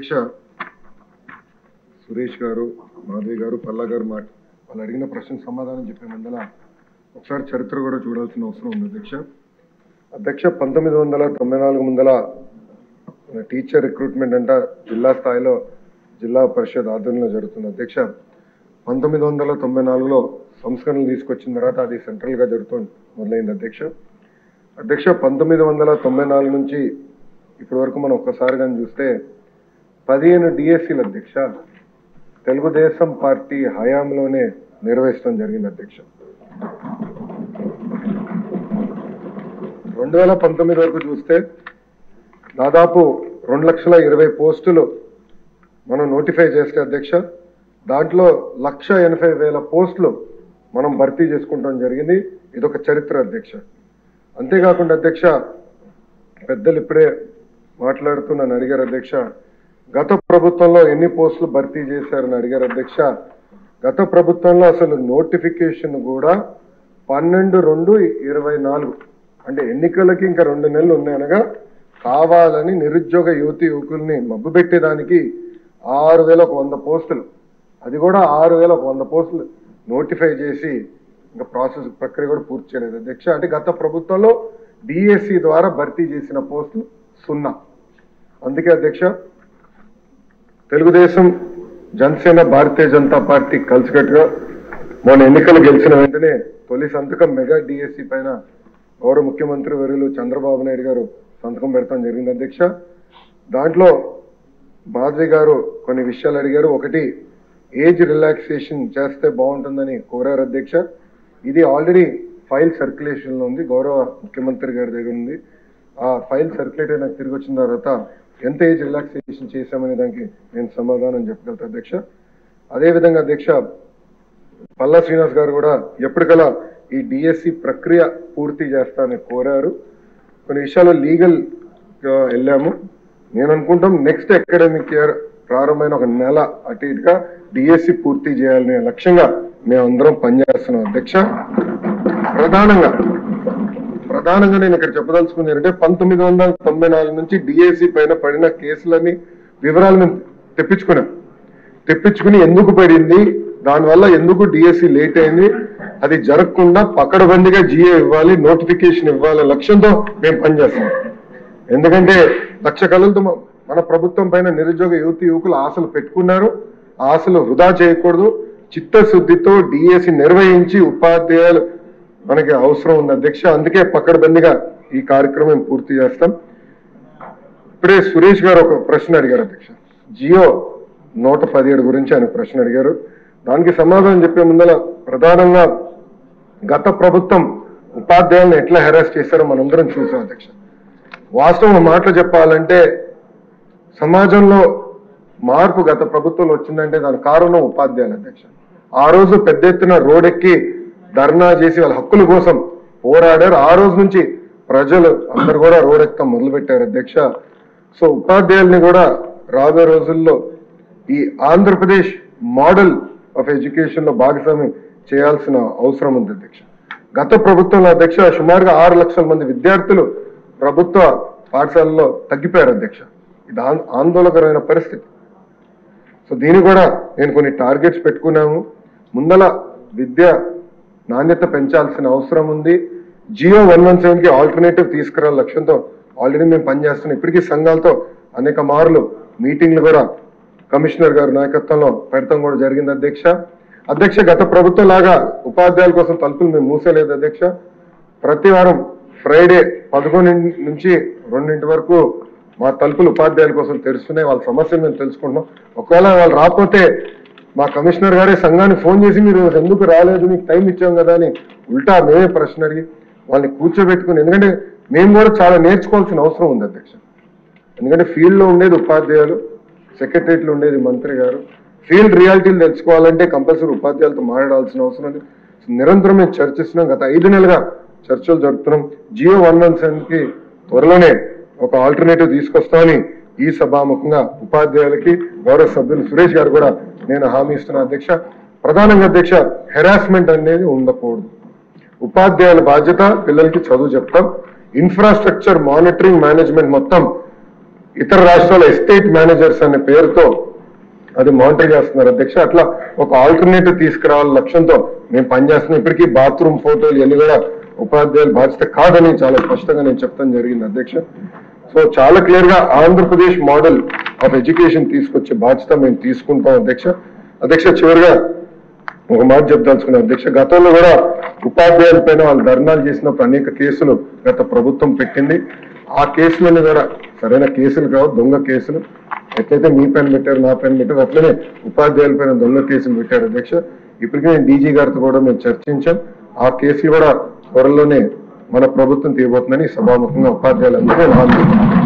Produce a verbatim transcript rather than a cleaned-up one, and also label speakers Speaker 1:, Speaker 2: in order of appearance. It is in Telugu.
Speaker 1: అధ్యక్ష సురేష్ గారు, మాధవి గారు, పల్లా గారు మాట వాళ్ళు అడిగిన ప్రశ్న సమాధానం చెప్పే ముందల ఒకసారి చరిత్ర కూడా చూడాల్సిన అవసరం ఉంది అధ్యక్ష. అధ్యక్ష పంతొమ్మిది వందల తొంభై నాలుగు ముందల టీచర్ రిక్రూట్మెంట్ అంట జిల్లా స్థాయిలో జిల్లా పరిషత్ ఆధ్వర్యంలో జరుగుతుంది అధ్యక్ష. పంతొమ్మిది వందల తొంభై నాలుగులో సంస్కరణలు తీసుకొచ్చిన తర్వాత అది సెంట్రల్గా జరుగుతుంది మొదలైంది అధ్యక్ష. అధ్యక్ష పంతొమ్మిది వందల తొంభై నాలుగు నుంచి ఇప్పటి వరకు మనం ఒక్కసారి కానీ చూస్తే పదిహేను డిఎస్సీలు అధ్యక్ష తెలుగుదేశం పార్టీ హయాంలోనే నిర్వహించడం జరిగింది అధ్యక్ష. రెండు వేల పంతొమ్మిది వరకు చూస్తే దాదాపు రెండు లక్షల ఇరవై పోస్టులు మనం నోటిఫై చేస్తే అధ్యక్ష దాంట్లో లక్ష ఎనభై వేల పోస్టులు మనం భర్తీ చేసుకుంటాం జరిగింది. ఇదొక చరిత్ర అధ్యక్ష. అంతేకాకుండా అధ్యక్ష పెద్దలు ఇప్పుడే మాట్లాడుతూ నన్ను అడిగారు అధ్యక్ష, గత ప్రభుత్వంలో ఎన్ని పోస్టులు భర్తీ చేశారని అడిగారు అధ్యక్ష. గత ప్రభుత్వంలో అసలు నోటిఫికేషన్ కూడా పన్నెండు రెండు ఇరవై నాలుగు అంటే ఎన్నికలకి ఇంకా రెండు నెలలు ఉన్నాయనగా కావాలని నిరుద్యోగ యువతి యువకుల్ని మబ్బు పెట్టేదానికి ఆరు వేల ఒక వంద పోస్టులు అది కూడా ఆరు వేల ఒక వంద పోస్టులు నోటిఫై చేసి ఇంకా ప్రాసెస్ ప్రక్రియ కూడా పూర్తి చేయలేదు అధ్యక్ష. అంటే గత ప్రభుత్వంలో డిఎస్సి ద్వారా భర్తీ చేసిన పోస్టులు సున్నా. అందుకే అధ్యక్ష తెలుగుదేశం, జనసేన, భారతీయ జనతా పార్టీ కలిసికట్టుగా మొన్న ఎన్నికలు గెలిచిన వెంటనే తొలి సంతకం మెగా డిఎస్సి పైన గౌరవ ముఖ్యమంత్రి వర్యులు చంద్రబాబు నాయుడు గారు సంతకం పెడతాం జరిగింది అధ్యక్ష. దాంట్లో మాధవి గారు కొన్ని విషయాలు అడిగారు. ఒకటి, ఏజ్ రిలాక్సేషన్ చేస్తే బాగుంటుందని కోరారు అధ్యక్ష. ఇది ఆల్రెడీ ఫైల్ సర్క్యులేషన్లో ఉంది, గౌరవ ముఖ్యమంత్రి గారి దగ్గర ఉంది. ఆ ఫైల్ సర్క్యులేట్ అయినా తిరిగి వచ్చిన తర్వాత ఎంత ఏజ్ రిలాక్సేషన్ చేశామనే దానికి నేను సమాధానం చెప్పగలుగుతా అధ్యక్ష. అదేవిధంగా అధ్యక్ష పల్లా శ్రీనివాస్ గారు కూడా ఎప్పటికలా ఈ డిఎస్సి ప్రక్రియ పూర్తి చేస్తానని కోరారు. కొన్ని విషయాలు లీగల్ వెళ్ళాము. నేను అనుకుంటాం నెక్స్ట్ అకాడమిక్ ఇయర్ ప్రారంభమైన ఒక నెల అటు ఇటుగా డిఎస్సి పూర్తి చేయాలనే లక్ష్యంగా మేమందరం పనిచేస్తున్నాం అధ్యక్ష. ప్రధానంగా ప్రధానంగా నేను ఇక్కడ చెప్పదలుచుకుంది ఏంటంటే పంతొమ్మిది వందల తొంభై నాలుగు నుంచి డిఎస్సి పైన పడిన కేసులని వివరాలు మేము తెప్పించుకున్నాం. తెప్పించుకుని ఎందుకు పడింది, దానివల్ల ఎందుకు డిఎస్సి లేట్ అయింది, అది జరగకుండా పకడ్బందీగా జిఏ ఇవ్వాలి, నోటిఫికేషన్ ఇవ్వాలి లక్ష్యంతో మేము పనిచేస్తాం. ఎందుకంటే లక్ష కళలతో మన ప్రభుత్వం పైన నిరుద్యోగ యువతి యువకులు ఆశలు పెట్టుకున్నారు. ఆశలు వృధా చేయకూడదు. చిత్తశుద్ధితో డిఎస్సి నిర్వహించి ఉపాధ్యాయులు మనకి అవసరం ఉంది అధ్యక్ష. అందుకే పకడ్బందీగా ఈ కార్యక్రమం పూర్తి చేస్తాం. ఇప్పుడే సురేష్ గారు ఒక ప్రశ్న అడిగారు అధ్యక్ష, జియో నూట పదిహేడు గురించి ఆయన ప్రశ్న అడిగారు. దానికి సమాధానం చెప్పే ముందర ప్రధానంగా గత ప్రభుత్వం ఉపాధ్యాయులను ఎట్లా హెరాస్ చేశారో మనందరం చూసాం అధ్యక్ష. వాస్తవం మాటలు చెప్పాలంటే సమాజంలో మార్పు గత ప్రభుత్వంలో వచ్చిందంటే దాని కారణం ఉపాధ్యాయులు అధ్యక్ష. ఆ రోజు పెద్ద ఎత్తున రోడ్డెక్కి ధర్నా చేసి వాళ్ళ హక్కుల కోసం పోరాడారు. ఆ రోజు నుంచి ప్రజలు అందరు కూడా రోడ్డెక్కడం మొదలుపెట్టారు అధ్యక్ష. సో ఉపాధ్యాయుల్ని కూడా రాబోయే రోజుల్లో ఈ ఆంధ్రప్రదేశ్ మోడల్ ఆఫ్ ఎడ్యుకేషన్ లో భాగస్వామ్యం చేయాల్సిన అవసరం ఉంది అధ్యక్ష. గత ప్రభుత్వంలో అధ్యక్ష సుమారుగా ఆరు లక్షల మంది విద్యార్థులు ప్రభుత్వ పాఠశాలలో తగ్గిపోయారు అధ్యక్ష. ఇది ఆందోళనకరమైన పరిస్థితి. సో దీన్ని కూడా నేను కొన్ని టార్గెట్స్ పెట్టుకున్నాము. ముందల విద్య నాణ్యత పెంచాల్సిన అవసరం ఉంది. జియో వన్ వన్ సెవెన్ కి ఆల్టర్నేటివ్ తీసుకురావాలి లక్ష్యంతో ఆల్రెడీ మేము పనిచేస్తున్నాం. ఇప్పటికీ సంఘాలతో అనేక మార్లు మీటింగ్లు కూడా కమిషనర్ గారి నాయకత్వంలో పెడతాం కూడా జరిగింది అధ్యక్ష. అధ్యక్ష గత ప్రభుత్వం లాగా ఉపాధ్యాయుల కోసం తలుపులు మేము మూసేలేదు అధ్యక్ష. ప్రతి వారం ఫ్రైడే పదకొండు నుంచి రెండింటి వరకు మా తలుపులు ఉపాధ్యాయుల కోసం తెరుస్తున్నాయి. వాళ్ళ సమస్యలు మేము తెలుసుకుంటున్నాం. ఒకవేళ వాళ్ళు రాకపోతే మా కమిషనర్ గారే సంఘానికి ఫోన్ చేసి మీరు ఎందుకు రాలేదు, మీకు టైం ఇచ్చాం కదా అని ఉల్టా మేమే ప్రశ్న అడిగి వాళ్ళని కూర్చోబెట్టుకుని, ఎందుకంటే మేము కూడా చాలా నేర్చుకోవాల్సిన అవసరం ఉంది అధ్యక్ష. ఎందుకంటే ఫీల్డ్లో ఉండేది ఉపాధ్యాయులు, సెక్రటరీలో ఉండేది మంత్రి గారు. ఫీల్డ్ రియాలిటీలు తెలుసుకోవాలంటే కంపల్సరీ ఉపాధ్యాయులతో మాట్లాడాల్సిన అవసరం ఉంది. నిరంతరం మేము చర్చిస్తున్నాం. గత ఐదు నెలలుగా చర్చలు జరుపుతున్నాం. జియో వన్ వన్ సెవెన్ కి త్వరలోనే ఒక ఆల్టర్నేటివ్ తీసుకొస్తామని ఈ సభాముఖంగా ఉపాధ్యాయులకి గౌరవ సభ్యులు సురేష్ గారు కూడా నేను హామీ ఇస్తున్నా అధ్యక్ష. ప్రధానంగా అధ్యక్ష హెరాస్మెంట్ అనేది ఉండకూడదు. ఉపాధ్యాయుల బాధ్యత పిల్లలకి చదువు చెప్తాం. ఇన్ఫ్రాస్ట్రక్చర్ మానిటరింగ్ మేనేజ్మెంట్ మొత్తం ఇతర రాష్ట్రాల ఎస్టేట్ మేనేజర్స్ అనే పేరుతో అది మానిటర్ చేస్తున్నారు అధ్యక్ష. అట్లా ఒక ఆల్టర్నేటివ్ తీసుకురావాల లక్ష్యంతో మేము పనిచేస్తున్నాం. ఇప్పటికీ బాత్రూమ్ ఫోటోలు ఇవన్నీ కూడా ఉపాధ్యాయుల బాధ్యత కాదని చాలా స్పష్టంగా నేను చెప్తాను జరిగింది అధ్యక్ష. సో చాలా క్లియర్ గా ఆంధ్రప్రదేశ్ మోడల్ ఆఫ్ ఎడ్యుకేషన్ తీసుకొచ్చే బాధ్యత మేము తీసుకుంటాం అధ్యక్ష. అధ్యక్ష చివరిగా ఒక మాట చెప్దాల్చుకున్నాం అధ్యక్ష. గతంలో కూడా ఉపాధ్యాయుల పైన వాళ్ళు ధర్నాలు చేసినప్పుడు అనేక కేసులు గత ప్రభుత్వం పెట్టింది. ఆ కేసులన్నీ కూడా సరైన కేసులు కావు, దొంగ కేసులు. ఎట్లయితే మీ పైన పెట్టారు, నా పైన పెట్టారు, అట్లనే ఉపాధ్యాయుల పైన దొంగ కేసులు పెట్టారు అధ్యక్ష. ఇప్పటికే నేను డీజీ గారితో కూడా మేము చర్చించాం. ఆ కేసులు కూడా త్వరలోనే మన ప్రభుత్వం తీయబోతుందని సభాముఖంగా ఉపాధ్యాయులందరూ హామీ